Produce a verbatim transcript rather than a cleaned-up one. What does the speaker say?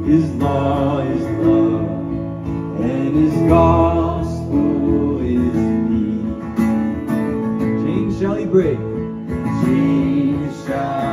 His law is love, and His gospel is peace. Chains shall He break, chains shall